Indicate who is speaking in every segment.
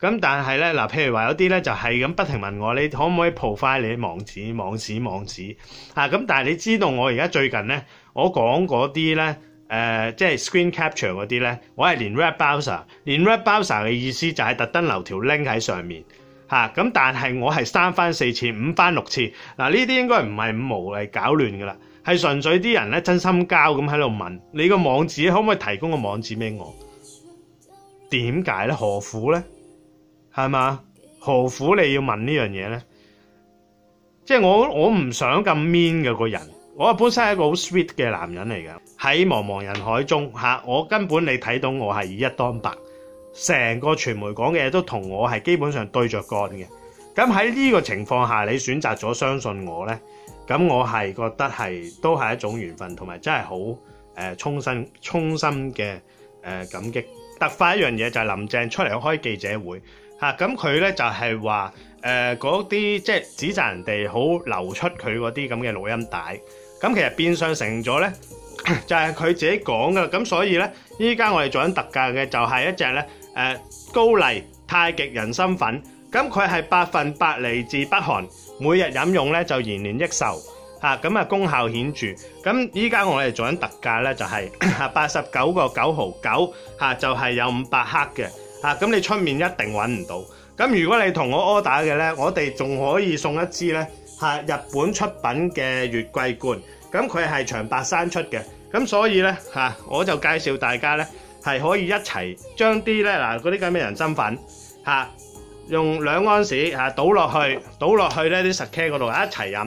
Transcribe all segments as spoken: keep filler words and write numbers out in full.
Speaker 1: 咁但係咧嗱，譬如話有啲咧就係咁不停問我，你可唔可以 provide 你網址、網址、網址啊？咁但係你知道我而家最近咧，我講嗰啲咧。誒、呃，即係 screen capture 嗰啲咧，我係連 web browser， 連 web browser 嘅意思就係特登留條 link 喺上面嚇，咁、啊、但係我係三番四次、五番六次，嗱呢啲應該唔係五毛嚟搞亂噶啦，係純粹啲人咧真心交咁喺度問你個網址可唔可以提供個網址俾我？點解咧？何苦咧？係嘛？何苦你要問呢樣嘢咧？即係我我唔想咁 mean 嘅個人。我本身係一個好 sweet 嘅男人嚟㗎，喺茫茫人海中嚇，我根本你睇到我係以一當百，成個傳媒講嘅嘢都同我係基本上對着幹嘅。咁喺呢個情況下，你選擇咗相信我咧，咁我係覺得係都係一種緣分，同埋真係好誒衷心衷心嘅誒、呃、感激。突發一樣嘢就係林鄭出嚟開記者會嚇，咁佢咧就係話誒嗰啲即係指責人哋好流出佢嗰啲咁嘅錄音帶。咁其實變相成咗咧，就係佢自己講噶，咁所以咧，依家我哋做緊特價嘅就係一隻咧，誒高麗太極人參粉，咁佢係百分百嚟自北韓，每日飲用咧就延年益壽，嚇咁啊功效顯著。咁依家我哋做緊特價咧就係八十九個九毫九，嚇就係有五百克嘅，嚇咁你出面一定揾唔到。咁如果你同我 order 嘅咧，我哋仲可以送一支咧。係日本出品嘅月桂冠，咁佢係長白山出嘅，咁所以咧嚇，我就介紹大家咧係可以一齊將啲咧嗱嗰啲咁嘅人參粉嚇，用兩安士嚇倒落去，倒落去咧啲 sake 嗰度一齊飲。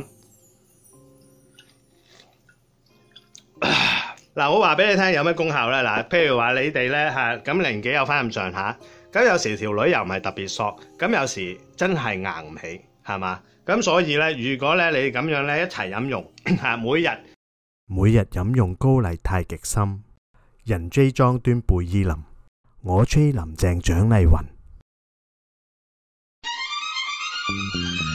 Speaker 1: 嗱，我話俾你聽有咩功效咧嗱，譬如話你哋咧嚇咁年紀有翻咁上下，咁有時條女又唔係特別索，咁有時真係硬唔起，係嘛？咁所以咧，如果咧你咁樣咧一齊飲用嚇，每日
Speaker 2: 每日飲用高麗太極參，人 J 莊端貝依林，我 J 林鄭蔣麗芸。